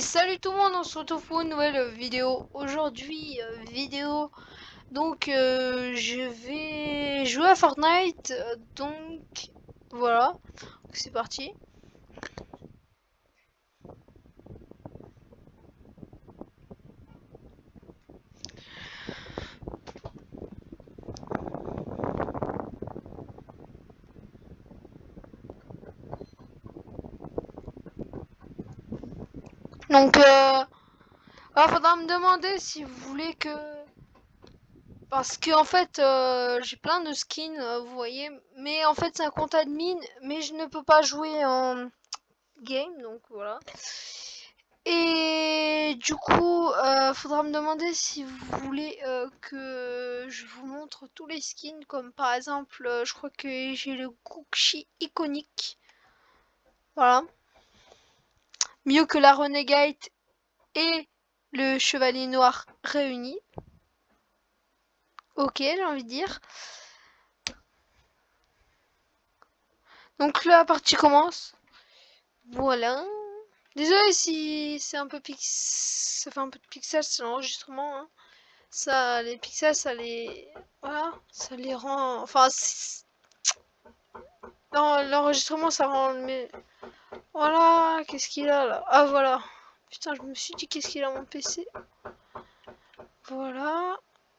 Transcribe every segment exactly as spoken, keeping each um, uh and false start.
Salut tout le monde, on se retrouve pour une nouvelle vidéo. Aujourd'hui, euh, vidéo, donc euh, je vais jouer à Fortnite, euh, donc voilà, c'est parti. Donc, euh, alors faudra me demander si vous voulez que... Parce que en fait, euh, j'ai plein de skins, euh, vous voyez, mais en fait c'est un compte admin, mais je ne peux pas jouer en game, donc voilà. Et du coup, euh, faudra me demander si vous voulez euh, que je vous montre tous les skins, comme par exemple, euh, je crois que j'ai le Gucci iconique. Voilà. Mieux que la Renegade et le Chevalier Noir réunis. Ok, j'ai envie de dire. Donc la partie commence. Voilà. Désolé si c'est un peu pix... ça fait un peu de pixels, c'est l'enregistrement. Hein. Ça, les pixels, ça les... Voilà, ça les rend... Enfin, l'enregistrement, ça rend... Mais... Voilà, qu'est-ce qu'il a là? Ah, voilà. Putain, je me suis dit, qu'est-ce qu'il a mon P C? Voilà.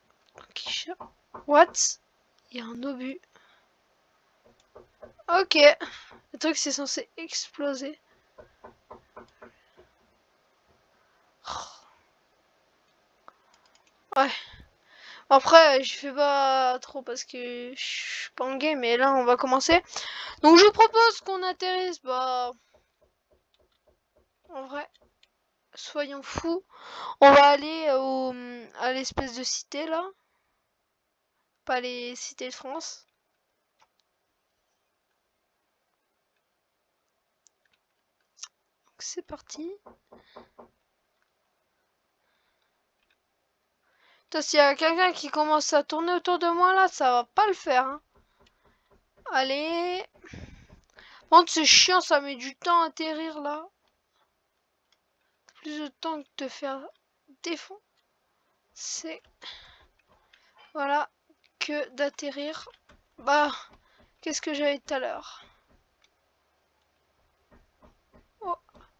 What? Il y a un obus. Ok. Le truc, c'est censé exploser. Ouais. Après, je fais pas trop parce que je suis pas en game, mais là, on va commencer. Donc, je propose qu'on atterrisse, bah... En vrai, soyons fous. On va aller au, à l'espèce de cité, là. Pas les cités de France. C'est parti. S'il y a quelqu'un qui commence à tourner autour de moi là, ça va pas le faire. Hein. Allez. Bon, c'est chiant, ça met du temps à atterrir là. Plus de temps que de faire défendre. C'est. Voilà. Que d'atterrir. Bah. Qu'est-ce que j'avais tout à l'heure? Oh.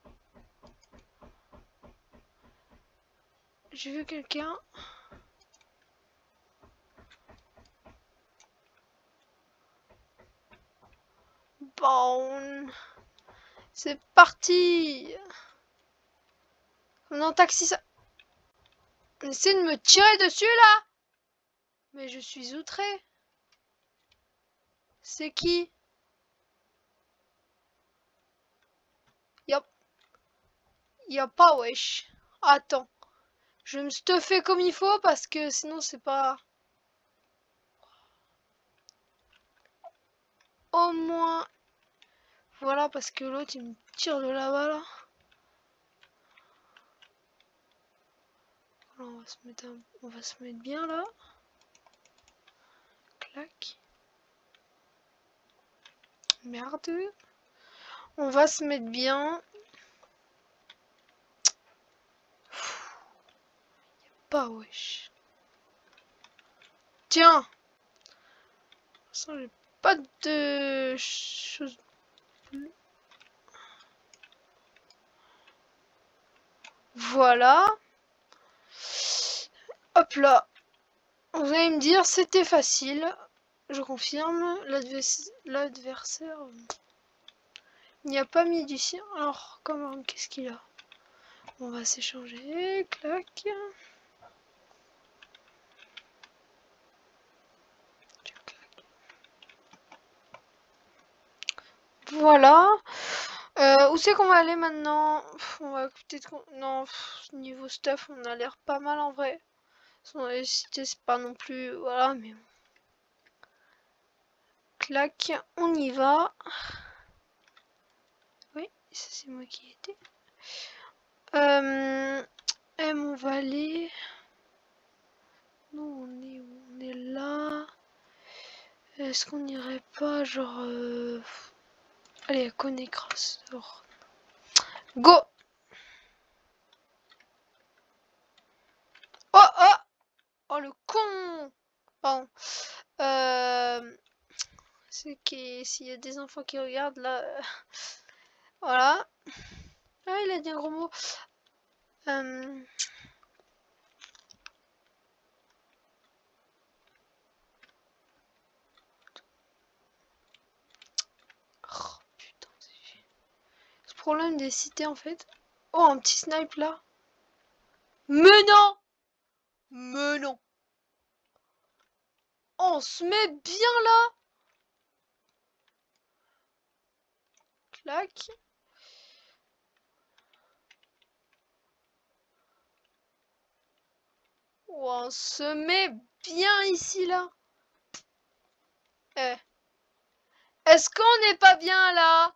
J'ai vu quelqu'un. Bon. C'est parti. Non, taxi ça. Essaye de me tirer dessus là. Mais je suis outré. C'est qui? Yop. Y'a pas wesh. Attends. Je vais me stuffer comme il faut parce que sinon c'est pas... Au moins... Voilà, parce que l'autre il me tire de là-bas là. Voilà, on va se mettre un... on va se mettre bien là. Clac. Merde. On va se mettre bien. Pas wesh. Tiens. Ça j'ai pas de choses. Voilà. Hop là. Vous allez me dire, c'était facile. Je confirme. L'adversaire... Il n'y a pas mis du sien. Alors, comment, qu'est-ce qu'il a? On va s'échanger. Clac. Voilà. Euh, où c'est qu'on va aller maintenant? On va peut-être... Non, niveau stuff, on a l'air pas mal en vrai. Dans les cités, c'est pas non plus... Voilà, mais... Clac, on y va. Oui, ça c'est moi qui y étais. Euh... M, on va aller... Nous, on est où? On est là. Est-ce qu'on irait pas, genre... Euh... Allez, à Conecras. Go! Oh, oh! Oh, le con! Pardon. Euh... C'est que s'il y a des enfants qui regardent, là... euh, Voilà. Ah, il a dit un gros mot. Euh... Oh, putain, c'est... Ce problème des cités, en fait. Oh, un petit snipe, là. Mais non! Mais non! On se met bien, là! Clac. Oh, on se met bien ici, là. Eh. Est-ce qu'on n'est pas bien, là?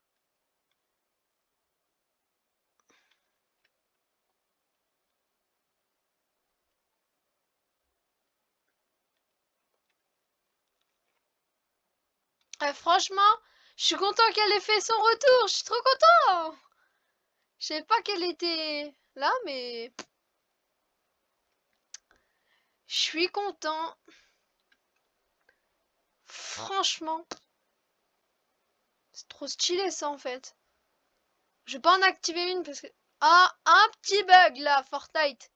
Eh, franchement, je suis content qu'elle ait fait son retour. Je suis trop content. Je savais pas qu'elle était là, mais je suis content. Franchement, c'est trop stylé ça en fait. Je vais pas en activer une parce que... Ah, un petit bug là, Fortnite.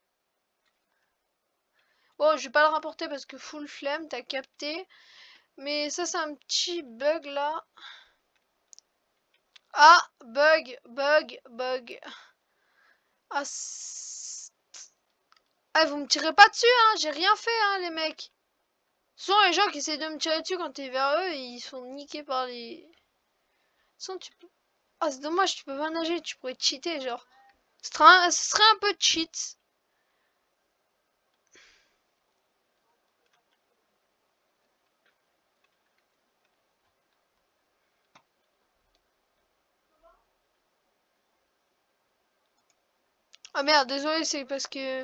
Bon, je vais pas le rapporter parce que full flemme, t'as capté. Mais ça, c'est un petit bug là. Ah, bug, bug, bug. Ah, ah, vous me tirez pas dessus, hein. J'ai rien fait, hein, les mecs. Souvent, les gens qui essaient de me tirer dessus quand t'es vers eux, ils sont niqués par les... Sans, tu peux... Ah, c'est dommage, tu peux pas nager, tu pourrais cheater, genre. Ce serait un, ce serait un peu cheat. Ah merde, désolé, c'est parce que...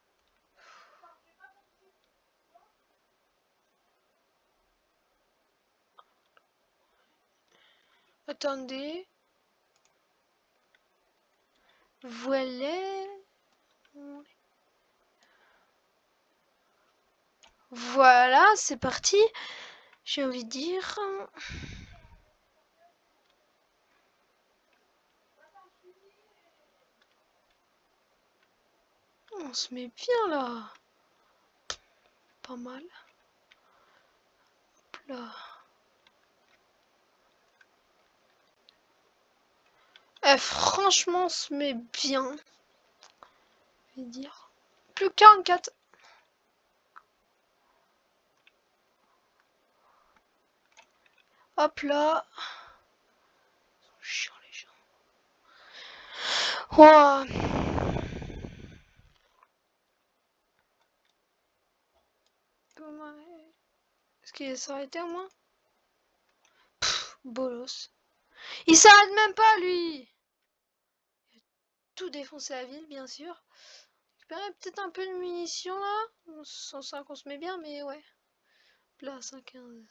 Attendez. Voilà. Voilà, c'est parti. J'ai envie de dire... On se met bien là. Pas mal. Hop là. Eh, franchement, on se met bien. Je vais dire. Plus quarante-quatre. Hop là. Chiant les gens. Oh. Est-ce qu'il s'est arrêté au moins? Pff, bolos. Il s'arrête même pas lui. Il a tout défoncé la ville bien sûr. Récupérer peut-être un peu de munitions là. cent cinq on se met bien mais ouais. Là cent quinze.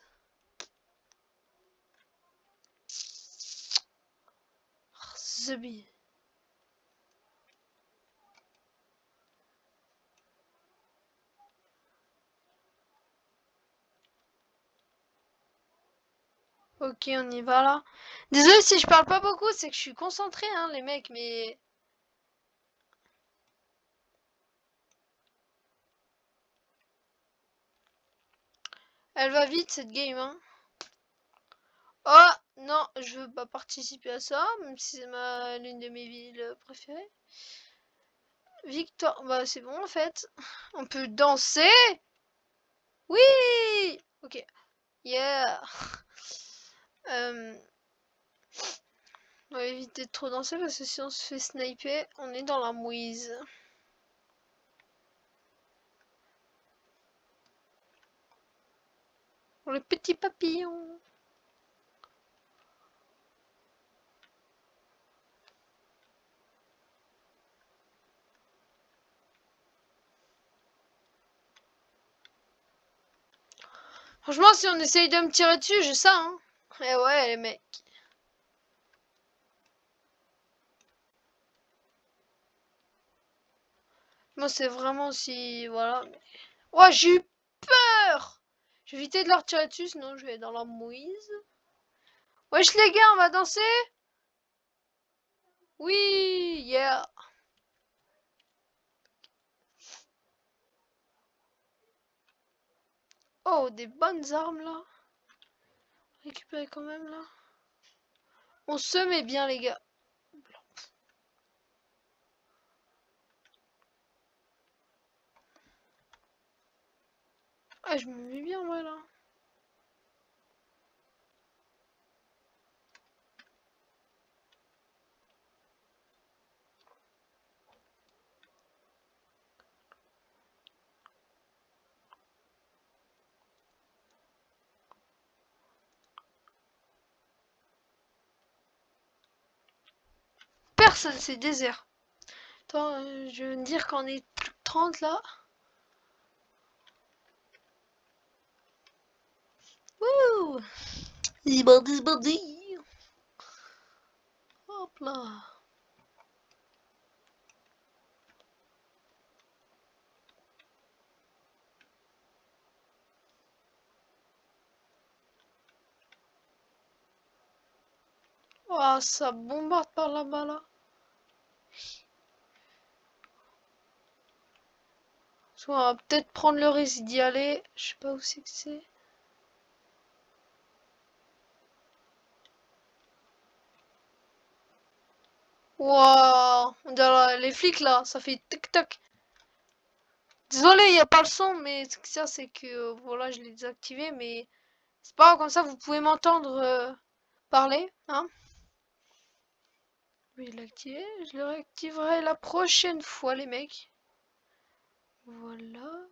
Oh, Zubi. Ok, on y va là. Désolé si je parle pas beaucoup, c'est que je suis concentré, hein, les mecs, mais... Elle va vite, cette game, hein. Oh, non, je veux pas participer à ça, même si c'est ma l'une de mes villes préférées. Victoire, bah c'est bon en fait. On peut danser. Oui. Ok. Yeah. Euh... On va éviter de trop danser parce que si on se fait sniper, on est dans la mouise. Le petit papillon. Franchement, si on essaye de me tirer dessus, j'ai ça, hein. Eh ouais, les mecs. Moi, c'est vraiment si... Voilà. Oh, j'ai eu peur! Je vais éviter de leur tirer dessus, sinon je vais dans la mouise. Wesh les gars, on va danser? Oui, yeah! Oh, des bonnes armes là. Récupérer quand même là. On se met bien les gars. Ah, je me mets bien moi là. Personne, c'est désert. Attends, euh, je veux me dire qu'on est plus que trente là. Wouh! Zibadi zibadi. Hop là. Oh, ça bombarde par là-bas là. On va peut-être prendre le risque d'y aller. Je sais pas où c'est que c'est. Waouh! On dirait les flics là, ça fait tic-tac. Désolé, il n'y a pas le son, mais ce que ça, c'est que euh, voilà, je l'ai désactivé, mais c'est pas grave, comme ça vous pouvez m'entendre euh, parler, hein. Je vais l'activer, je le réactiverai la prochaine fois, les mecs. Voilà.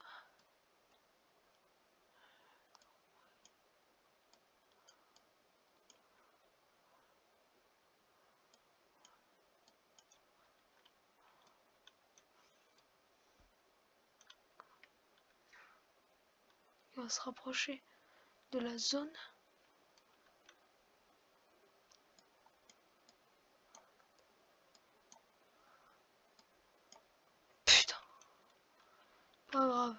On va se rapprocher de la zone. Putain. Pas grave.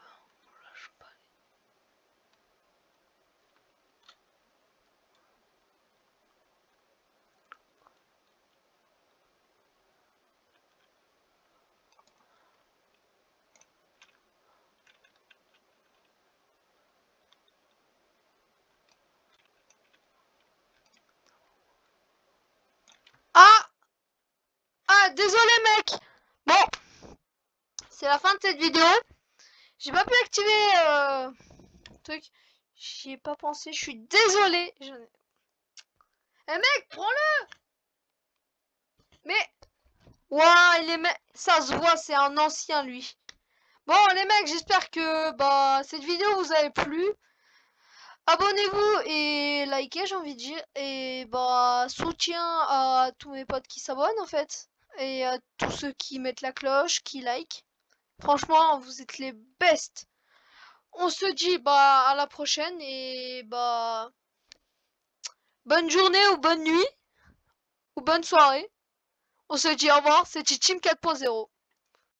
Ah! Ah, désolé mec! Bon, c'est la fin de cette vidéo. J'ai pas pu activer euh, le truc. J'y ai pas pensé, je suis désolé. Je... Eh mec, prends-le! Mais... Ouah, il est... Ça se voit, c'est un ancien lui. Bon les mecs, j'espère que bah cette vidéo vous a plu. Abonnez-vous et likez, j'ai envie de dire. Et bah soutien à tous mes potes qui s'abonnent en fait. Et à tous ceux qui mettent la cloche, qui like. Franchement, vous êtes les best. On se dit bah à la prochaine et bah bonne journée ou bonne nuit ou bonne soirée. On se dit au revoir, c'était Team quatre point zéro.